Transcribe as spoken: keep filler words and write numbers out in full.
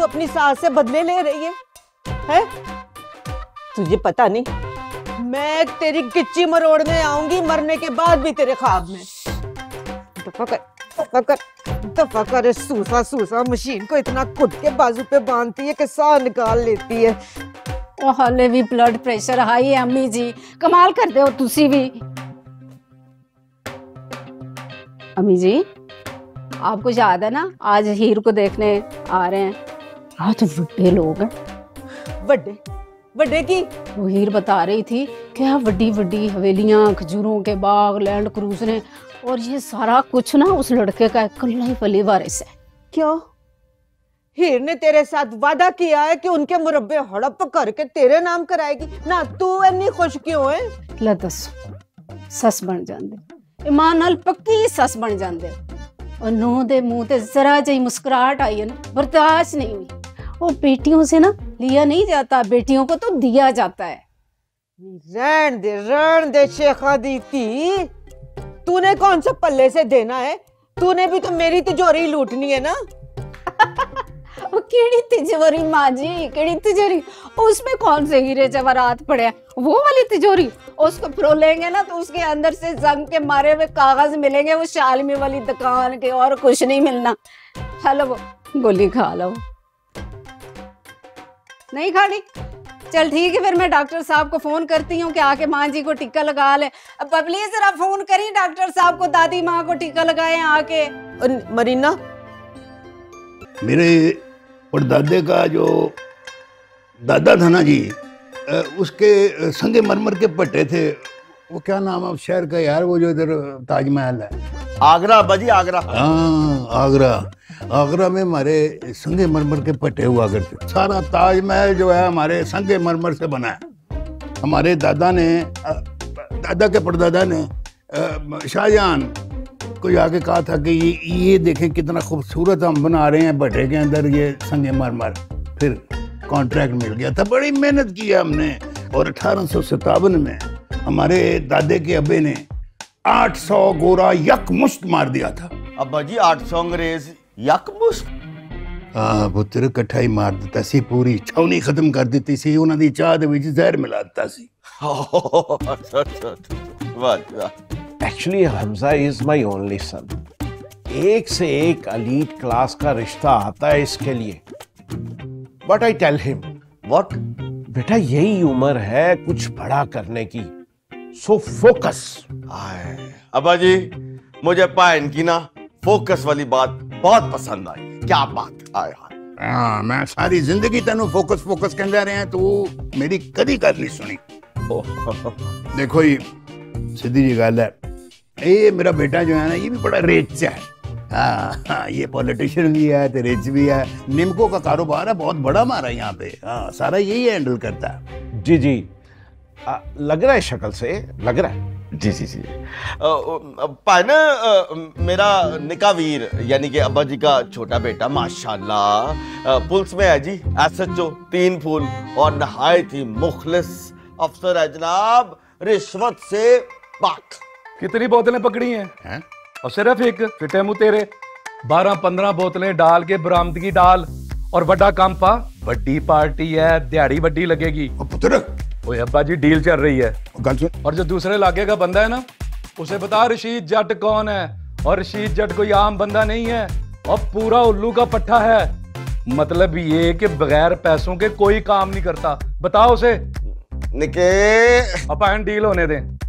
अपनी सास से बदले ले रही है, है? तुझे पता नहीं मैं तेरी गिच्ची मरोड़ने आऊंगी मरने के बाद भी तेरे ख्वाब में। दफा कर, दफा कर, दफा कर। सूसा सूसा मशीन को इतना कुट के बाजू पे बांधती है कि साह निकाल लेती है। ओ हाले भी ब्लड प्रेशर हाई है अम्मी जी, कमाल कर दे हो तुसी भी। अम्मी जी आपको याद है ना आज हीर को देखने आ रहे हैं, आज बड़े लोग हैं। बड़े बड़े की वो हीर बता रही थी क्या बड़ी बड़ी हवेलियां, खजूरों के बाग, लैंड क्रूज ने, और ये सारा कुछ ना उस लड़के का इकल्ला ही फली वारिस है। क्यों? हीर ने तेरे साथ वादा किया है कि उनके मुरब्बे हड़प करके तेरे नाम कराएगी ना, तू इतनी खुश क्यों है? ला दस सस बन जाते, ईमान नाल पक्की सस बन जाते। और नूंह दे मुंह ते जरा जी मुस्कुराहट आई है ना, बर्दाश्त नहीं हुई। वो बेटियों से ना लिया नहीं जाता, बेटियों को तो दिया जाता है। रहन दे रहन दे शेखा दी थी, तूने कौन सा पल्ले से देना है? तूने भी तो मेरी तिजोरी लूटनी है ना। वो केड़ी तिजोरी माँ जी, केड़ी तिजोरी? उसमें कौन से हीरे जवाहरात पड़े हैं? वो वाली तिजोरी, उसको फरोलेंगे ना तो उसके अंदर से जंग के मारे हुए कागज मिलेंगे, वो शालमी वाली दुकान के, और कुछ नहीं मिलना। हेलो वो गोली खा लो। नहीं खानी? चल ठीक है, फिर मैं डॉक्टर साहब को फोन करती हूँ कि आके माँ जी को टीका लगा ले। अब प्लीज जरा फोन करी डॉक्टर साहब को, दादी माँ को टीका लगाए आके। मरीना, मेरे और दादे का जो दादा था ना जी, उसके संगे मरमर के पट्टे थे। वो क्या नाम है उस शहर का यार, वो जो इधर ताजमहल है? आगरा बाजी, आगरा। हाँ आगरा। आगरा में हमारे संगे मरमर के पट्टे हुआ करते। सारा ताजमहल जो है हमारे संगे मरमर से बना है। हमारे दादा ने, दादा के परदादा ने शाहजहां को जाके कहा था कि ये ये देखें कितना खूबसूरत हम बना रहे हैं भट्टे के अंदर ये संगे मरमर। फिर कॉन्ट्रैक्ट मिल गया था, बड़ी मेहनत की है हमने। और अठारह सौ सत्तावन में हमारे दादे के अब्बे ने आठ सौ गोरा यकमुश्त मार दिया था। अब्बा जी आठ सौ अंग्रेज यकमुश्त? हाँ पुत्र इकट्ठा ही मार देता सी, पूरी छावनी खत्म कर देती सी, उन्हां दी चाह दे विच जहर मिला देता सी। Actually Hamza is my only son. एक से एक एलीट क्लास का रिश्ता आता है इसके लिए। But I tell him what, बेटा यही उम्र है कुछ बड़ा करने की, सो फोकस। अब्बा जी मुझे पाइन की ना फोकस वाली बात बहुत पसंद आई। क्या बात आए। हाँ मैं सारी जिंदगी तेनू फोकस फोकस कहते रहे हैं, तो मेरी कदी गल नहीं सुनी। देखो ये सीधी जी गल है, ये मेरा बेटा जो है ना ये भी बड़ा रिच है। हाँ, हाँ ये पॉलिटिशियन भी है तो रिच भी है। निम्को का कारोबार है बहुत बड़ा हमारा यहाँ पे। हाँ सारा यही हैंडल करता है। जी जी आ, लग रहा है शक्ल से, लग रहा है। जी जी जी पायना, मेरा निकावीर यानी कि अब्बा जी का छोटा बेटा माशाल्लाह पुलिस में है जी, एसएचओ तीन फूल, और नहायत ही मुखलिस अफसर है जनाब, रिश्वत से पाक। कितनी बोतलें पकड़ी हैं है? और सिर्फ एक फिटे मुंह तेरे। बारह पंद्रह बोतलें डाल के बरामदगी डाल, और बड़ा काम पा, बड़ी पार्टी है, दिहाड़ी बड़ी लगेगी। पुत्र ओए अब्बा जी डील चल रही है। और जो दूसरे इलाके का बंदा है ना उसे बता रशीद जट कौन है, और रशीद जट कोई आम बंदा नहीं है, और पूरा उल्लू का पट्टा है। मतलब ये कि बगैर पैसों के कोई काम नहीं करता। बताओ उसे। निके अपन डील होने दें।